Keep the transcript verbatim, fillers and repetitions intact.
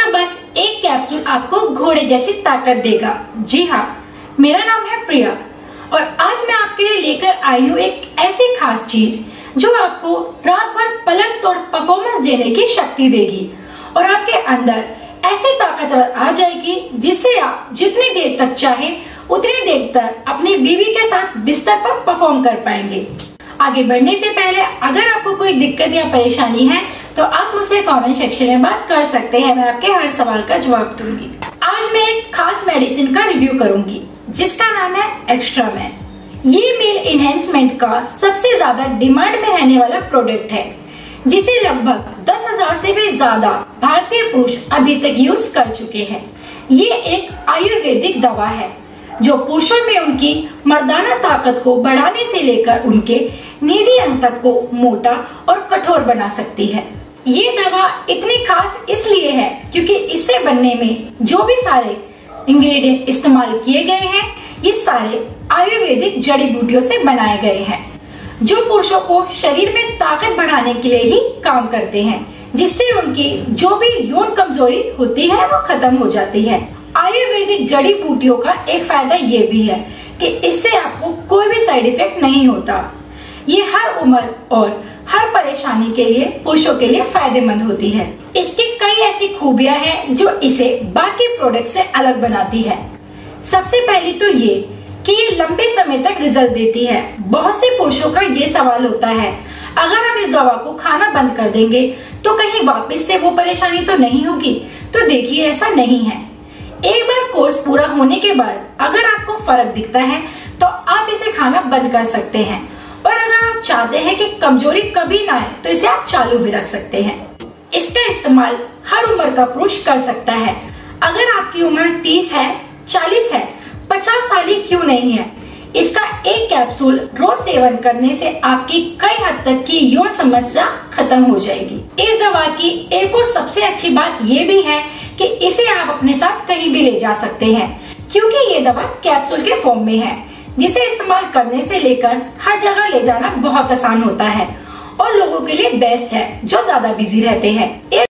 बस एक कैप्सूल आपको घोड़े जैसी ताकत देगा। जी हाँ, मेरा नाम है प्रिया और आज मैं आपके लिए लेकर आई हूँ एक ऐसी खास चीज जो आपको रात भर पलंग तोड़ परफॉर्मेंस देने की शक्ति देगी और आपके अंदर ऐसी ताकतवर आ जाएगी जिससे आप जितनी देर तक चाहे उतनी देर तक अपनी बीवी के साथ बिस्तर पर परफॉर्म कर पाएंगे। आगे बढ़ने से पहले अगर आपको कोई दिक्कत या परेशानी है तो आप मुझसे कमेंट सेक्शन में बात कर सकते हैं, मैं आपके हर सवाल का जवाब दूंगी। आज मैं एक खास मेडिसिन का रिव्यू करूंगी जिसका नाम है एक्स्ट्रामैन। ये मेल इनहेंसमेंट का सबसे ज्यादा डिमांड में रहने वाला प्रोडक्ट है जिसे लगभग दस हजार से भी ज्यादा भारतीय पुरुष अभी तक यूज कर चुके हैं। ये एक आयुर्वेदिक दवा है जो पुरुषों में उनकी मर्दाना ताकत को बढ़ाने से लेकर उनके निजी अंग तक को मोटा और कठोर बना सकती है। ये दवा इतनी खास इसलिए है क्योंकि इससे बनने में जो भी सारे इंग्रेडिएंट इस्तेमाल किए गए हैं ये सारे आयुर्वेदिक जड़ी बूटियों से बनाए गए हैं जो पुरुषों को शरीर में ताकत बढ़ाने के लिए ही काम करते हैं, जिससे उनकी जो भी यौन कमजोरी होती है वो खत्म हो जाती है। आयुर्वेदिक जड़ी बूटियों का एक फायदा ये भी है कि इससे आपको कोई भी साइड इफेक्ट नहीं होता। ये हर उम्र और हर परेशानी के लिए पुरुषों के लिए फायदेमंद होती है। इसकी कई ऐसी खूबियां हैं जो इसे बाकी प्रोडक्ट से अलग बनाती है। सबसे पहली तो ये कि ये लंबे समय तक रिजल्ट देती है। बहुत से पुरुषों का ये सवाल होता है, अगर हम इस दवा को खाना बंद कर देंगे तो कहीं वापस से वो परेशानी तो नहीं होगी? तो देखिए, ऐसा नहीं है। एक बार कोर्स पूरा होने के बाद अगर आपको फर्क दिखता है तो आप इसे खाना बंद कर सकते हैं और अगर आप चाहते हैं कि कमजोरी कभी ना आए तो इसे आप चालू भी रख सकते हैं। इसका इस्तेमाल हर उम्र का पुरुष कर सकता है। अगर आपकी उम्र तीस है, चालीस है, पचास साल ही क्यों नहीं है, इसका एक कैप्सूल रोज सेवन करने से आपकी कई हद तक की यौन समस्या खत्म हो जाएगी। इस दवा की एक और सबसे अच्छी बात ये भी है कि इसे आप अपने साथ कहीं भी ले जा सकते हैं क्योंकि ये दवा कैप्सूल के फॉर्म में है जिसे इस्तेमाल करने से लेकर हर जगह ले जाना बहुत आसान होता है और लोगों के लिए बेस्ट है जो ज्यादा बिजी रहते हैं।